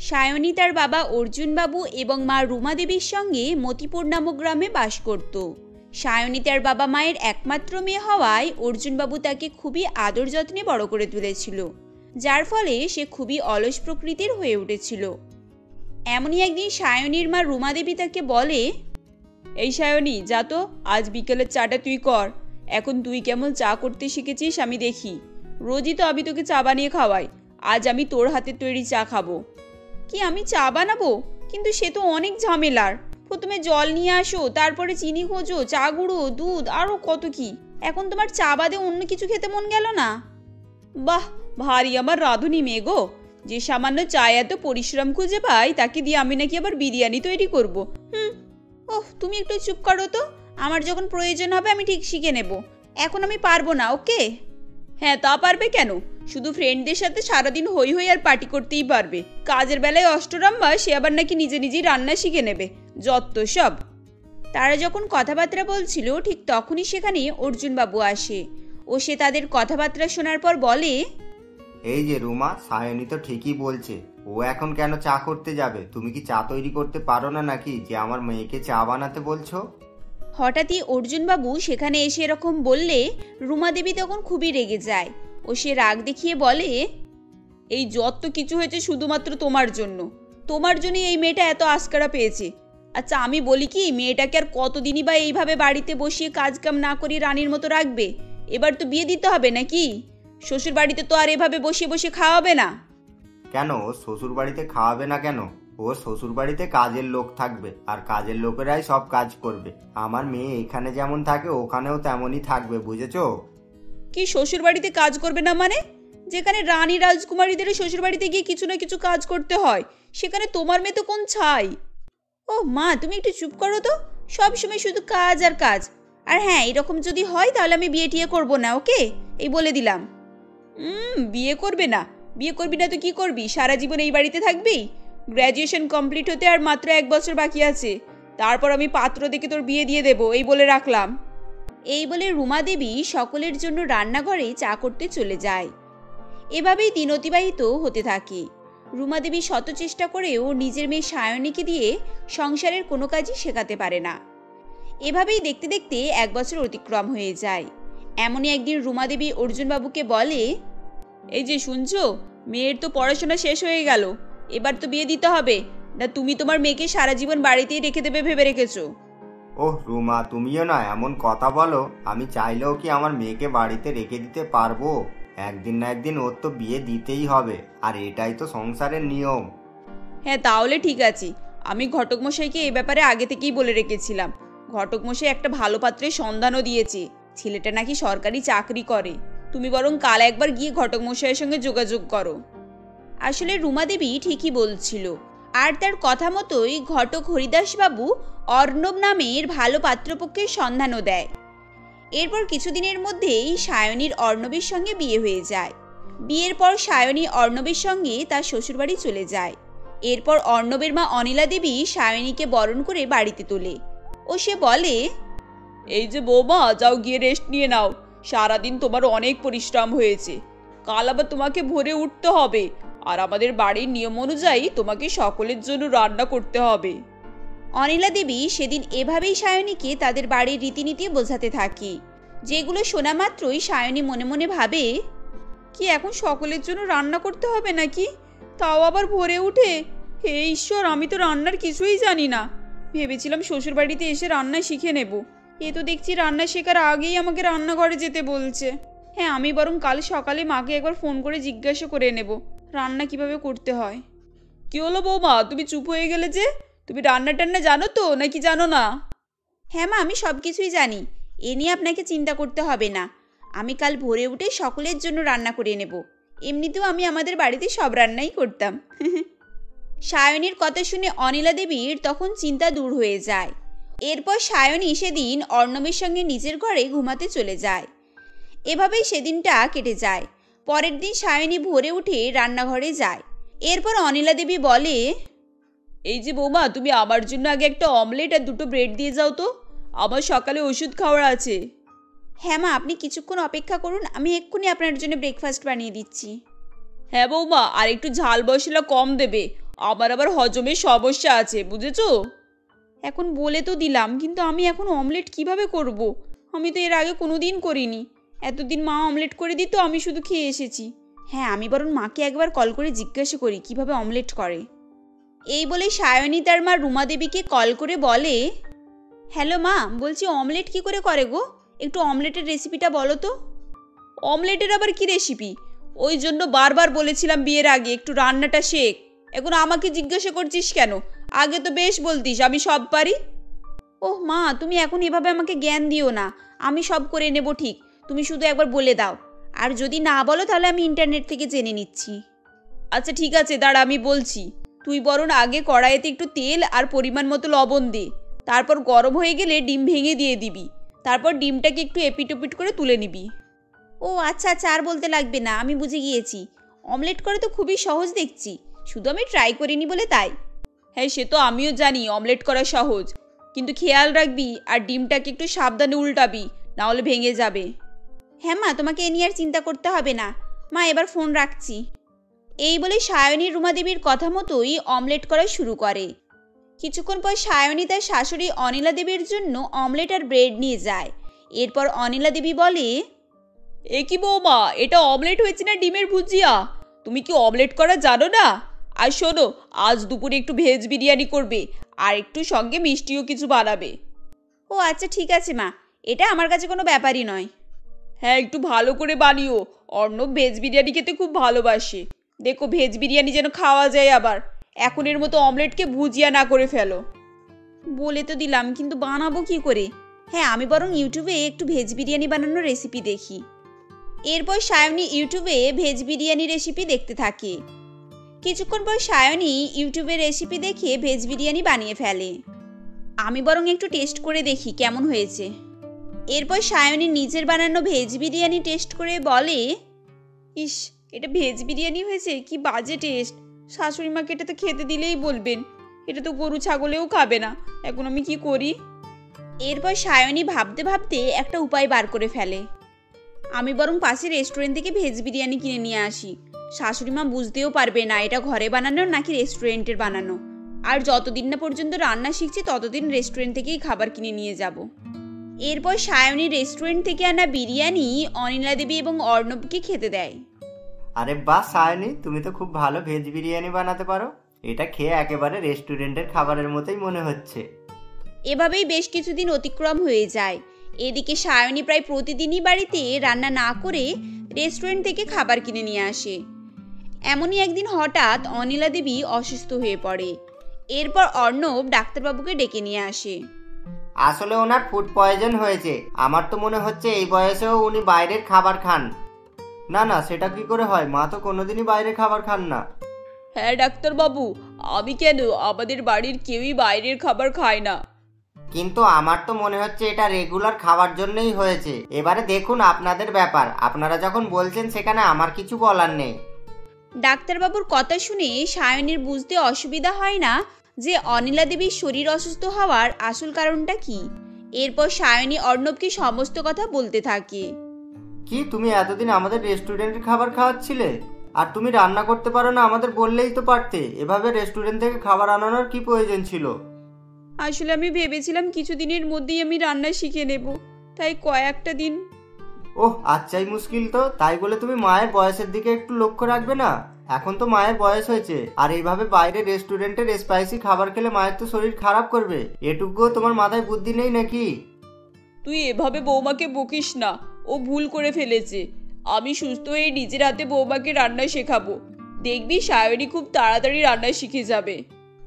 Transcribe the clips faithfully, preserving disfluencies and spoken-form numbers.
সায়নী তার বাবা অর্জুনবাবু এবং মা রুমা দেবীর সঙ্গে মতিপুর নামক গ্রামে বাস করত। সায়নী তার বাবা মায়ের একমাত্র মেয়ে হওয়ায় অর্জুনবাবু তাকে খুবই আদর যত্নে বড় করে তুলেছিল, যার ফলে সে খুবই অলস প্রকৃতির হয়ে উঠেছিল। এমনই একদিন সায়নীর মা রুমা দেবী তাকে বলে, এই সায়নী, যা তো, আজ বিকেলের চাটা তুই কর। এখন তুই কেমন চা করতে শিখেছিস আমি দেখি। রোজই তো আমি তোকে চা বানিয়ে খাওয়াই, আজ আমি তোর হাতের তৈরি চা খাবো। কি আমি চা বানাবো? কিন্তু সে তো অনেক ঝামেলার। প্রথমে জল নিয়ে আসো, তারপরে চিনি খোঁজো, চা গুঁড়ো, দুধ, আরও কত কি। এখন তোমার চা বাদে অন্য কিছু খেতে মন গেল না? বাহ, ভারী আমার রাঁধুনি মেয়ে গো। যে সামান্য চা এত পরিশ্রম খুঁজে পাই, তাকে দিয়ে আমি নাকি আবার বিরিয়ানি তৈরি করব। হুম। ওহ, তুমি একটু চুপ করো তো। আমার যখন প্রয়োজন হবে আমি ঠিক শিখে নেব। এখন আমি পারবো না, ওকে? হ্যাঁ, তা পারবে কেন? শুধু ফ্রেন্ডদের সাথে সারাদিন হই হই আর পার্টি করতেই পারবে। কাজের বেলায় অষ্টরাম্বা, সে আবার নাকি নিজে নিজেই রান্না শিখে নেবে। যত সব। তারা যখন কথাবার্তা বলছিল ঠিক তখনই সেখানে অর্জুনবাবু আসে ও সে তাদের কথাবার্তা শোনার পর বলে, এই যে রুমা, সায়নী তো ঠিকই বলছে। ও এখন কেন চা করতে যাবে? তুমি কি চা তৈরি করতে পারো না নাকি যে আমার মেয়েকে চা বানাতে বলছো? হঠাৎই অর্জুনবাবু সেখানে এসে এরকম বললে রুমা দেবী তখন খুবই রেগে যায় ও সে রাগ দেখিয়ে বলে, এই যত কিছু হয়েছে শুধুমাত্র তোমার জন্য। তোমার জন্যই এই মেয়েটা এত আস্কারা পেয়েছে। আচ্ছা, আমি বলি কি, মেয়েটাকে আর কতদিনই বা এইভাবে বাড়িতে বসিয়ে কাজ কাম না করিয়ে রানীর মতো রাখবে? এবার তো বিয়ে দিতে হবে নাকি? শ্বশুর বাড়িতে তো আর এভাবে বসিয়ে বসে খাওয়াবে না। কেন ও শ্বশুর বাড়িতে খাওয়াবে না কেন? ও শ্বশুর বাড়িতে কাজের লোক থাকবে, আর কাজের লোকেরাই সব কাজ করবে। আমার মেয়ে এখানে যেমন থাকে ওখানেও তেমনই থাকবে, বুঝেছো? কি শ্বশুর বাড়িতে কাজ করবে না মানে? যেখানে রানী রাজকুমারীদের শ্বশুর বাড়িতে গিয়ে কিছু না কিছু কাজ করতে হয়, সেখানে তোমার মেয়ে তো কোন ছাই। ও মা, তুমি একটু চুপ করো তো। সব সময় শুধু কাজ আর কাজ। আর হ্যাঁ, এরকম যদি হয় তাহলে আমি বিয়ে টিয়ে করবো না, ওকে? এই বলে দিলাম। হুম, বিয়ে করবে না? বিয়ে করবি না তো কি করবি? সারা জীবন এই বাড়িতে থাকবি? গ্র্যাজুয়েশন কমপ্লিট হতে আর মাত্র এক বছর বাকি আছে। তারপর আমি পাত্র দেখে তোর বিয়ে দিয়ে দেবো, এই বলে রাখলাম। এই বলে রুমা দেবী সকলের জন্য রান্নাঘরে চা করতে চলে যায়। এভাবেই দিন অতিবাহিত হতে থাকে। রুমা দেবী শত চেষ্টা করেও নিজের মেয়ে সায়নীকে দিয়ে সংসারের কোনো কাজই শেখাতে পারে না। এভাবেই দেখতে দেখতে এক বছর অতিক্রম হয়ে যায়। এমনই একদিন রুমা দেবী অর্জুনবাবুকে বলে, এই যে শুনছো, মেয়ের তো পড়াশোনা শেষ হয়ে গেল, এবার তো বিয়ে দিতে হবে। না তুমি তোমার মেয়েকে সারা জীবন বাড়িতেই রেখে দেবে ভেবে রেখেছো? ওহ রুমা, তুমিও না এমন কথা বলো। আমি চাইলেও কি আমার মেয়েকে বাড়িতে রেখে দিতে পারবো? একদিন না একদিন ওর তো বিয়ে দিতেই হবে, আর এটাই তো সংসারের নিয়ম। হ্যাঁ, তাহলে ঠিক আছে। আমি ঘটক মশাইকে এ ব্যাপারে আগে থেকেই বলে রেখেছিলাম। ঘটক মশাই একটা ভালো পাত্রের সন্ধানও দিয়েছে। ছেলেটা নাকি সরকারি চাকরি করে। তুমি বরং কাল একবার গিয়ে ঘটক মশাইয়ের সঙ্গে যোগাযোগ করো। আসলে রুমা দেবী ঠিকই বলছিল, আর তার কথা মতোই ঘটক হরিদাসবাবু অর্ণব নামের ভালো পাত্রপক্ষের সন্ধানও দেয়। এরপর কিছুদিনের মধ্যেই সায়নীর অর্ণবের সঙ্গে বিয়ে হয়ে যায়। বিয়ের পর সায়নী অর্ণবের সঙ্গে তার শ্বশুরবাড়ি চলে যায়। এরপর অর্ণবের মা অনিলা দেবী সায়নীকে বরণ করে বাড়িতে তোলে ও সে বলে, এই যে বৌমা, যাও গিয়ে রেস্ট নিয়ে নাও। সারাদিন তোমার অনেক পরিশ্রম হয়েছে। কাল আবার তোমাকে ভোরে উঠতে হবে, আর আমাদের বাড়ির নিয়ম অনুযায়ী তোমাকে সকলের জন্য রান্না করতে হবে। অনিলা দেবী সেদিন এভাবেই সায়নীকে তাদের বাড়ির রীতিনীতি বোঝাতে থাকে, যেগুলো শোনা মাত্রই সায়নী মনে মনে ভাবে, কি এখন সকলের জন্য রান্না করতে হবে নাকি? তাও আবার ভোরে উঠে? হে ঈশ্বর, আমি তো রান্নার কিছুই জানি না। ভেবেছিলাম শ্বশুর বাড়িতে এসে রান্না শিখে নেব। এ তো দেখছি রান্না শেখার আগেই আমাকে রান্নাঘরে যেতে বলছে। হ্যাঁ, আমি বরং কাল সকালে মাকে একবার ফোন করে জিজ্ঞাসা করে নেব রান্না কিভাবে করতে হয়। কি হলো বৌমা, তুমি চুপ হয়ে গেলে যে? তুমি রান্না টান্না জানো তো নাকি জানো না? হ্যাঁ মা, আমি সব কিছুই জানি। এ নিয়ে আপনাকে চিন্তা করতে হবে না। আমি কাল ভোরে উঠে সকলের জন্য রান্না করে নেব। এমনিতেও আমি আমাদের বাড়িতে সব রান্নাই করতাম। সায়নীর কথা শুনে অনিলা দেবীর তখন চিন্তা দূর হয়ে যায়। এরপর সায়নী সেদিন অর্ণবের সঙ্গে নিজের ঘরে ঘুমাতে চলে যায়। এভাবেই সেদিনটা কেটে যায়। পরের দিন সায়নী ভোরে উঠে রান্নাঘরে যায়। এরপর অনিলা দেবী বলে, এই যে বৌমা, তুমি আমার জন্য আগে একটা অমলেট আর দুটো ব্রেড দিয়ে যাও তো। আমার সকালে ওষুধ খাওয়ার আছে। হ্যাঁ মা, আপনি কিছুক্ষণ অপেক্ষা করুন, আমি এক্ষুনি আপনার জন্য ব্রেকফাস্ট বানিয়ে দিচ্ছি। হ্যাঁ বৌমা, আর একটু ঝাল মশলা কম দেবে, আমার আবার হজমের সমস্যা আছে, বুঝেছো? এখন বলে তো দিলাম, কিন্তু আমি এখন অমলেট কিভাবে করব? আমি তো এর আগে কোনো দিন করিনি। এতদিন মা অমলেট করে দিত, আমি শুধু খেয়ে এসেছি। হ্যাঁ, আমি বরং মাকে একবার কল করে জিজ্ঞাসা করি কিভাবে অমলেট করে। এই বলে সায়নী তার মা রুমা দেবীকে কল করে বলে, হ্যালো মা, বলছি অমলেট কি করে করে গো? একটু অমলেটের রেসিপিটা বলো তো। অমলেটের আবার কি রেসিপি? ওই জন্য বারবার বলেছিলাম বিয়ের আগে একটু রান্নাটা শেখ। এখন আমাকে জিজ্ঞাসা করছিস কেন? আগে তো বেশ বলতিস আমি সব পারি। ওহ মা, তুমি এখন এভাবে আমাকে জ্ঞান দিও না। আমি সব করে নেব ঠিক, তুমি শুধু একবার বলে দাও। আর যদি না বলো তাহলে আমি ইন্টারনেট থেকে জেনে নিচ্ছি। আচ্ছা ঠিক আছে, দাঁড়া আমি বলছি। তুই বরং আগে কড়াইতে একটু তেল আর পরিমাণ মতো লবণ দে। তারপর গরম হয়ে গেলে ডিম ভেঙে দিয়ে দিবি। তারপর ডিমটাকে একটু এপিট ওপিট করে তুলে নিবি। ও আচ্ছা আচ্ছা, আর বলতে লাগবে না, আমি বুঝে গিয়েছি। অমলেট করে তো খুবই সহজ দেখছি, শুধু আমি ট্রাই করিনি বলে তাই। হ্যাঁ, সে তো আমিও জানি অমলেট করা সহজ, কিন্তু খেয়াল রাখবি আর ডিমটাকে একটু সাবধানে উল্টাবি, না হলে ভেঙে যাবে। হ্যাঁ মা, তোমাকে এ নিয়ে আর চিন্তা করতে হবে না। মা, এবার ফোন রাখছি। এই বলে সায়নী রুমা দেবীর কথা মতোই অমলেট করা শুরু করে। কিছুক্ষণ পর সায়নী তার শাশুড়ি অনিলা দেবীর জন্য অমলেট আর ব্রেড নিয়ে যায়। এরপর অনিলা দেবী বলে, এ কি বৌমা, এটা অমলেট হয়েছে না ডিমের ভুজিয়া? তুমি কি অমলেট করা জানো না? আর শোনো, আজ দুপুরে একটু ভেজ বিরিয়ানি করবে, আর একটু সঙ্গে মিষ্টিও কিছু বানাবে। ও আচ্ছা ঠিক আছে মা, এটা আমার কাছে কোনো ব্যাপারই নয়। হ্যাঁ, একটু ভালো করে বানিও। অর্ণব ভেজ বিরিয়ানি খেতে খুব ভালোবাসে। দেখো ভেজ বিরিয়ানি যেন খাওয়া যায়, আবার এখনের মতো অমলেটকে ভুজিয়া না করে ফেলো। বলে তো দিলাম, কিন্তু বানাবো কি করে? হ্যাঁ, আমি বরং ইউটিউবে একটু ভেজ বিরিয়ানি বানানোর রেসিপি দেখি। এরপর সায়নী ইউটিউবে ভেজ বিরিয়ানি রেসিপি দেখতে থাকে। কিছুক্ষণ পর সায়নী ইউটিউবে রেসিপি দেখে ভেজ বিরিয়ানি বানিয়ে ফেলে। আমি বরং একটু টেস্ট করে দেখি কেমন হয়েছে। এরপর সায়নী নিজের বানানো ভেজ বিরিয়ানি টেস্ট করে বলে, ইস, এটা ভেজ বিরিয়ানি হয়েছে, কি বাজে টেস্ট। শাশুড়ি মাকে এটা তো খেতে দিলেই বলবেন, এটা তো গরু ছাগলেও খাবে না। এখন আমি কি করি? এরপর সায়নী ভাবতে ভাবতে একটা উপায় বার করে ফেলে। আমি বরং পাশে রেস্টুরেন্ট থেকে ভেজ বিরিয়ানি কিনে নিয়ে আসি। শাশুড়ি মা বুঝতেও পারবে না এটা ঘরে বানানো নাকি রেস্টুরেন্টের বানানো। আর যতদিন না পর্যন্ত রান্না শিখছি ততদিন রেস্টুরেন্ট থেকেই খাবার কিনে নিয়ে যাব। এরপর সায়নী রেস্টুরেন্ট থেকে আনা বিরিয়ানি অনিলা দেবী এবং অর্ণবকে খেতে দেয়। আরে বাহ সায়নী, তুমি তো খুব ভালো ভেজ বিরিয়ানি বানাতে পারো। এটা খেয়ে একেবারে রেস্টুরেন্টের খাবারের মতোই মনে হচ্ছে। এভাবেই বেশ কিছুদিন অতিক্রম হয়ে যায়। এদিকে সায়নী প্রায় প্রতিদিনই বাড়িতে রান্না না করে রেস্টুরেন্ট থেকে খাবার কিনে নিয়ে আসে। এমনই একদিন হঠাৎ অনিলা দেবী অসুস্থ হয়ে পড়ে। এরপর অর্ণব ডাক্তারবাবুকে ডেকে নিয়ে আসে। আসলে ওনার ফুড পয়জন হয়েছে। আমার তো মনে হচ্ছে এই বয়সেও উনি বাইরের খাবার খান। না না, সেটা কি করে হয়? মা তো কোনোদিনই বাইরের খাবার খান না। হ্যাঁ ডাক্তারবাবু, আমি কেন, আমাদের বাড়ির কেউই বাইরের খাবার খায় না। কিন্তু আমার তো মনে হচ্ছে এটা রেগুলার খাবার জন্যই হয়েছে। এবারে দেখুন আপনাদের ব্যাপার, আপনারা যখন বলছেন সেখানে আমার কিছু বলার নেই। ডাক্তারবাবুর কথা শুনে সায়নীর বুঝতে অসুবিধা হয় না যে অনিলা দেবীর শরীর অসুস্থ হওয়ার আসল কারণটা কি। এরপর সায়নী অর্ণবকে সমস্ত কথা বলতে থাকে। কি, তুমি এতদিন আমাদের রেস্টুরেন্টের খাবার খাওয়াচ্ছিলে? আর তুমি রান্না করতে পারো না, আমাদের বললেই তো পারতে। এভাবে রেস্টুরেন্ট থেকে খাবার আনানোর কি প্রয়োজন ছিল? আসলে আমি ভেবেছিলাম কিছুদিনের মধ্যেই আমি রান্না শিখে নেব, তাই কয়েকটা দিন। ওহ, আচ্ছাই মুশকিল তো। তাই বলে তুমি মায়ের বয়সের দিকে একটু লক্ষ্য রাখবে না? এখন তো মায়ের বয়স হয়েছে, আর এইভাবে বাইরে রেস্টুরেন্টের স্পাইসি খাবার খেলে মায়ের তো শরীর খারাপ করবে। এটুকুও তোমার মাথায় বুদ্ধি নেই নাকি? তুই এভাবে বৌমাকে বকিস না, ও ভুল করে ফেলেছে। আমি সুস্থ হয়ে নিজের হাতে বৌমাকে রান্না শেখাবো, দেখবি সায়নী খুব তাড়াতাড়ি রান্না শিখে যাবে।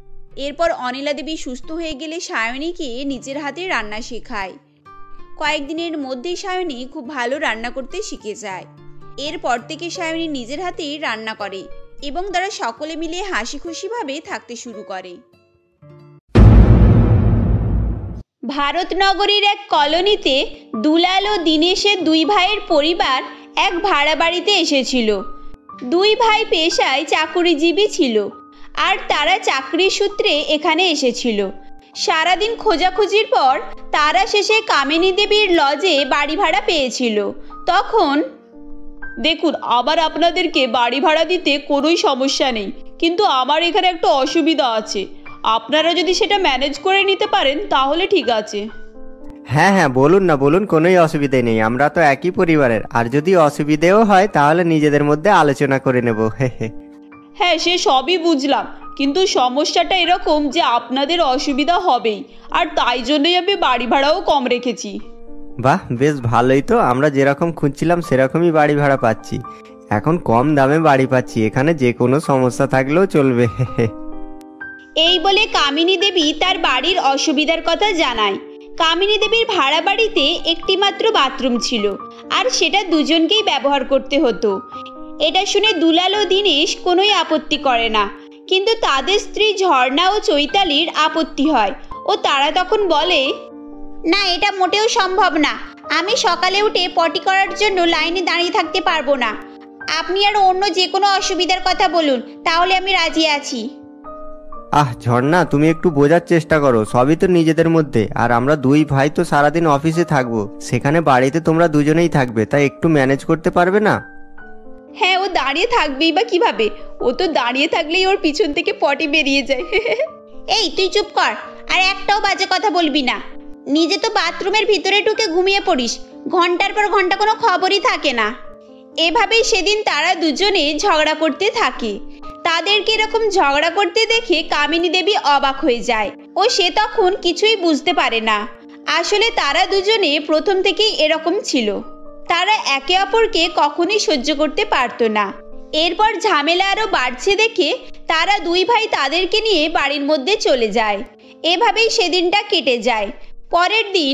এরপর অনিলা দেবী সুস্থ হয়ে গেলে সায়নীকে নিজের হাতে রান্না শেখায়। কয়েকদিনের মধ্যেই সায়নী খুব ভালো রান্না করতে শিখে যায়। এরপর থেকে সায়নী নিজের হাতেই রান্না করে এবং তারা সকলে মিলে হাসি খুশিভাবে থাকতে শুরু করে। ভারতনগরীর এক কলোনিতে দুলাল ও দীনেশের দুই ভাইয়ের পরিবার এক ভাড়া বাড়িতে এসেছিল। দুই ভাই পেশায় চাকুরিজীবী ছিল, আর তারা চাকরির সূত্রে এখানে এসেছিল। সারাদিন খোঁজাখুঁজির পর তারা শেষে কামিনী দেবীর লজে বাড়ি ভাড়া পেয়েছিল। তখন দেখুন, আবার আপনাদেরকে বাড়ি ভাড়া দিতে কোনোই সমস্যা নেই, কিন্তু আমার এখানে একটা অসুবিধা আছে। আপনারা যদি সেটা ম্যানেজ করে নিতে পারেন তাহলে ঠিক আছে। হ্যাঁ হ্যাঁ বলুন না, বলুন, কোনোই অসুবিধে নেই, আমরা তো একই পরিবারের। আর যদি অসুবিধেও হয় তাহলে নিজেদের মধ্যে আলোচনা করে নেব। হ্যাঁ, সে সবই বুঝলাম, কিন্তু সমস্যাটা এরকম যে আপনাদের অসুবিধা হবেই, আর তাই জন্যই আমি বাড়ি ভাড়াও কম রেখেছি। বাহ, বেশ ভালোই তো। আমরা যেরকম খুঁজছিলাম সেরকমই বাড়ি ভাড়া পাচ্ছি, এখন কম দামে বাড়ি পাচ্ছি, এখানে যে কোনো সমস্যা থাকলেও চলবে। এই বলে কামিনী দেবী তার বাড়ির অসুবিধার কথা জানায়। কামিনী দেবীর ভাড়া বাড়িতে একটি মাত্র বাথরুম ছিল, আর সেটা দুজনকেই ব্যবহার করতে হতো। এটা শুনে দুলাল ও দীনেশ কোনোই আপত্তি করে না, কিন্তু তাদের স্ত্রী ঝর্ণা ও চৈতালির আপত্তি হয়, ও তারা তখন বলে, না, এটা মোটেও সম্ভব না। আমি সকালে উঠে পটি করার জন্য লাইনে দাঁড়িয়ে থাকতে পারবো না। আপনি আর অন্য যে কোনো অসুবিধার কথা বলুন, তাহলে আমি রাজি আছি। আহ ঝর্ণা, তুমি একটু বোঝার চেষ্টা করো, সবই তো নিজেদের মধ্যে, আর আমরা দুই ভাই তো সারাদিন অফিসে থাকবো, সেখানে বাড়িতে তোমরা দুজনেই থাকবে, তাই একটু ম্যানেজ করতে পারবে না? হ্যাঁ, ও দাঁড়িয়ে থাকবেই বা কিভাবে? ও তো দাঁড়িয়ে থাকলেই ওর পিছন থেকে পটি বেরিয়ে যায়। এই, তুই চুপ কর, আর একটাও বাজে কথা বলবি না। নিজে তো বাথরুমের ভিতরে ঢুকে ঘুমিয়ে পড়িস, ঘন্টার পর ঘন্টা কোনো খবরই থাকে না। এভাবেই সেদিন তারা দুজনে ঝগড়া করতে থাকে। তাদেরকে এরকম ঝগড়া করতে দেখে কামিনী দেবী অবাক হয়ে যায়, ও সে তখন কিছুই বুঝতে পারে না। আসলে তারা দুজনে প্রথম থেকেই এরকম ছিল, তারা একে অপরকে কখনোই সহ্য করতে পারতো না। এরপর ঝামেলা আরো বাড়ছে দেখে তারা দুই ভাই তাদেরকে নিয়ে বাড়ির মধ্যে চলে যায়। এভাবেই সেদিনটা কেটে যায়। পরের দিন,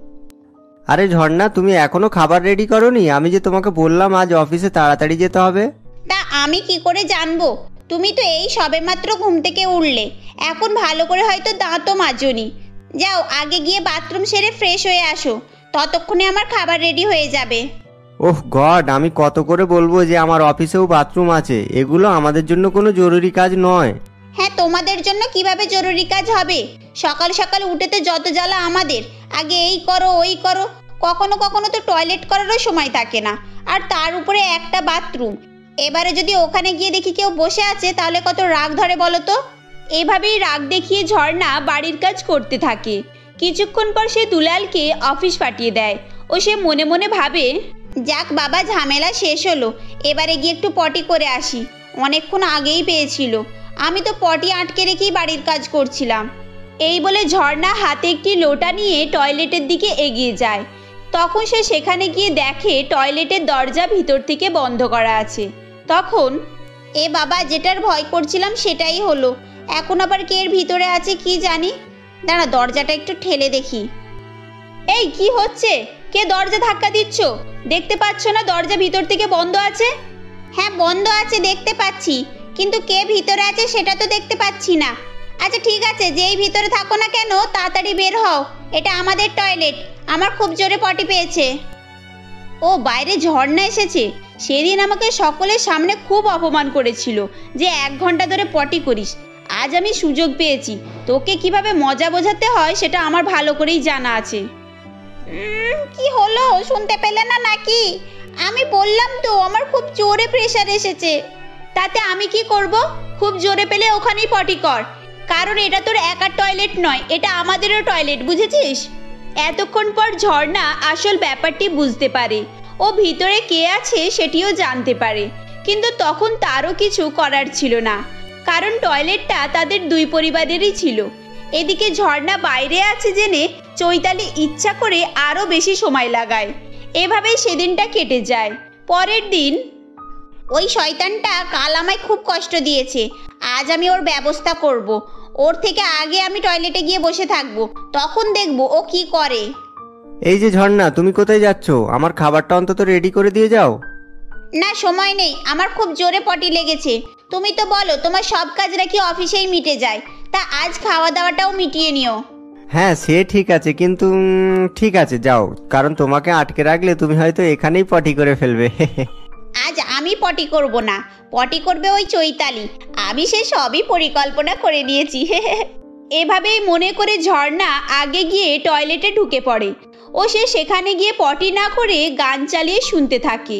আরে ঝর্ণা, তুমি এখনো খাবার রেডি করোনি? আমি যে তোমাকে বললাম আজ অফিসে তাড়াতাড়ি যেতে হবে। তা আমি কি করে জানবো? তুমি তো এই সবেমাত্র ঘুম থেকে উঠলে, এখন ভালো করে হয়তো দাঁতও মাজনি। যাও, আগে গিয়ে বাথরুম সেরে ফ্রেশ হয়ে আসো, ততক্ষণে আমার খাবার রেডি হয়ে যাবে। ওহ গড, আমি কত করে বলবো যে আমার অফিসেও বাথরুম আছে, এগুলো আমাদের জন্য কোনো জরুরি কাজ নয়। হ্যাঁ, তোমাদের জন্য কিভাবে জরুরি কাজ হবে? সকাল সকাল উঠে তো যত জ্বালা আমাদের, আগে এই করো ওই করো, কখনো কখনো তো টয়লেট করারও সময় থাকে না, আর তার উপরে একটা বাথরুম। এবারে যদি ওখানে গিয়ে দেখি কেউ বসে আছে, তাহলে কত রাগ ধরে বলো তো। এভাবেই রাগ দেখিয়ে ঝর্ণা বাড়ির কাজ করতে থাকে। কিছুক্ষণ পর সে দুলালকে অফিস পাঠিয়ে দেয়, ও সে মনে মনে ভাবে, যাক বাবা, ঝামেলা শেষ হলো, এবারে গিয়ে একটু পটি করে আসি। অনেকক্ষণ আগেই পেয়েছিল, আমি তো পটি আটকে রেখেই বাড়ির কাজ করছিলাম। এই বলে ঝর্ণা হাতে একটি লোটা নিয়ে টয়লেটের দিকে এগিয়ে যায়। তখন সে সেখানে গিয়ে দেখে টয়লেটের দরজা ভিতর থেকে বন্ধ করা আছে। তখন, এ বাবা, যেটার ভয় করছিলাম সেটাই হলো, এখন আবার কে এর ভিতরে আছে কি জানি। দাঁড়া, দরজাটা একটু ঠেলে দেখি। এই, কি হচ্ছে? কে দরজা ধাক্কা দিচ্ছ? দেখতে পাচ্ছ না দরজা ভিতর থেকে বন্ধ আছে? হ্যাঁ, বন্ধ আছে, দেখতে পাচ্ছি, কিন্তু কে ভিতরে আছে সেটা তো দেখতে পাচ্ছি না। আচ্ছা ঠিক আছে, যেই ভিতরে থাকো না কেন তাড়াতাড়ি বের হও, এটা আমাদের টয়লেট, আমার খুব জোরে পটি পেয়েছে। ও, বাইরে ঝর্ণা এসেছে। সেদিন আমাকে সকলের সামনে খুব অপমান করেছিল যে এক ঘন্টা ধরে পটি করিস। আজ আমি সুযোগ পেয়েছি, তোকে কিভাবে মজা বোঝাতে হয় সেটা আমার ভালো করেই জানা আছে। কি হলো, শুনতে পেলে না নাকি? আমি বললাম তো আমার খুব জোরে প্রেশার এসেছে। তাতে আমি কি করব? খুব জোরে পেলে ওখানেই পটি কর, কারণ এটা তোর একার টয়লেট নয়, এটা আমাদেরও টয়লেট, বুঝেছিস? এতক্ষণ পর ঝর্ণা আসল ব্যাপারটি বুঝতে পারে, ও ভিতরে কে আছে সেটিও জানতে পারে, কিন্তু তখন তারও কিছু করার ছিল না, কারণ টয়লেটটা তাদের দুই পরিবারেরই ছিল। এদিকে ঝর্ণা বাইরে আছে জেনে চৈতালি ইচ্ছা করে আরও বেশি সময় লাগায়। এভাবেই সেদিনটা কেটে যায়। পরের দিন, ওই শয়তানটা কাল আমায় খুব কষ্ট দিয়েছে, আজ আমি ওর ব্যবস্থা করব। ওর থেকে আগে আমি টয়লেটে গিয়ে বসে থাকবো, তখন দেখবো ও কি করে। এই যে ঝর্ণা, তুমি কোথায় যাচ্ছ? আমার খাবারটা অন্তত রেডি করে দিয়ে যাও। না, সময় নেই, আমার খুব জোরে পটি লেগেছে। তুমি তো বলো তোমার সব কাজ নাকি অফিসেই মিটে যায়, তা আজ খাওয়া দাওয়াটাও মিটিয়ে নিও। হ্যাঁ, সে ঠিক আছে, কিন্তু ঠিক আছে যাও, কারণ তোমাকে আটকে রাখলে তুমি হয়তো এখানেই পটি করে ফেলবে। আজ আমি পটি করব না, পটি করবে ওই চৈতালি, আমি সে সবই পরিকল্পনা করে নিয়েছি। এভাবেই মনে করে ঝর্ণা আগে গিয়ে টয়লেটে ঢুকে পড়ে, ও সে সেখানে গিয়ে পটি না করে গান চালিয়ে শুনতে থাকে।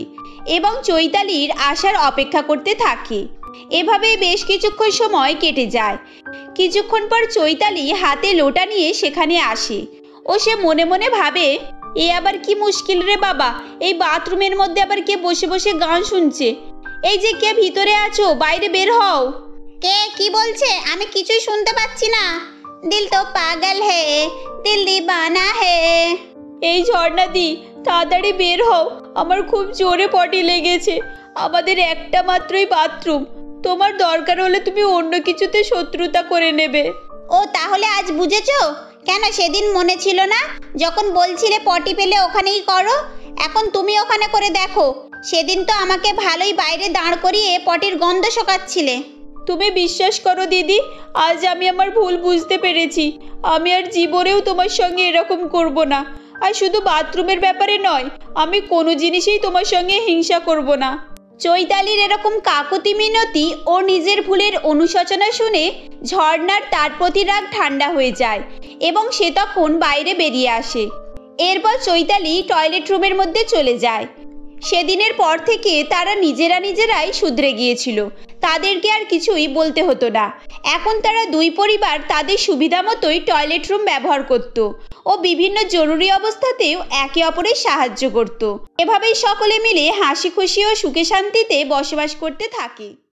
এবং চৈতালির আসার অপেক্ষা করতে থাকে। এভাবে বেশ কিছুক্ষণ সময় কেটে যায়। কিছুক্ষণ পর চৈতালি হাতে লোটা নিয়ে সেখানে আসে ও সে মনে মনে ভাবে, এ আবার কি মুশকিল রে বাবা, এই বাথরুমের মধ্যে আবার কে বসে বসে গান শুনছে। এই যে কে ভিতরে আছো, বাইরে বের হও। কে কি বলছে? আমি কিছুই শুনতে পাচ্ছি না। দিল তো পাগল হে, দিল দিবানা হে। এই ঝর্ণাদি, তাড়াতাড়ি বের হও, আমার খুব জোরে পটি লেগেছে। আমাদের একটা মাত্রই বাথরুম, তোমার দরকার হলে তুমি অন্য কিছুতে শত্রুতা করে নেবে। ও তাহলে আজ বুঝেছো? কেন সেদিন মনে ছিল না যখন বলছিলে পটি পেলে ওখানেই করো? এখন তুমি ওখানে করে দেখো। সেদিন তো আমাকে ভালোই বাইরে দাঁড় করিয়ে পটির গন্ধ শোকাচ্ছিলে। তুমি বিশ্বাস করো দিদি, আজ আমি আমার ভুল বুঝতে পেরেছি। আমি আর জীবনেও তোমার সঙ্গে এরকম করব না। আর শুধু বাথরুমের ব্যাপারে নয়, আমি কোনো জিনিসেই তোমার সঙ্গে হিংসা করব না। চৈতালির এরকম কাকুতি মিনতি ও নিজের ভুলের অনুশোচনা শুনে ঝর্ণার তার প্রতি রাগ ঠান্ডা হয়ে যায় এবং সে তখন বাইরে বেরিয়ে আসে। এরপর চৈতালি টয়লেট রুমের মধ্যে চলে যায়। সেদিনের পর থেকে তারা নিজেরা নিজেরাই শুধরে গিয়েছিল, তাদেরকে আর কিছুই বলতে হতো না। এখন তারা দুই পরিবার তাদের সুবিধা মতোই টয়লেট রুম ব্যবহার করত ও বিভিন্ন জরুরি অবস্থাতেও একে অপরের সাহায্য করত। এভাবেই সকলে মিলে হাসি খুশি ও সুখে শান্তিতে বসবাস করতে থাকে।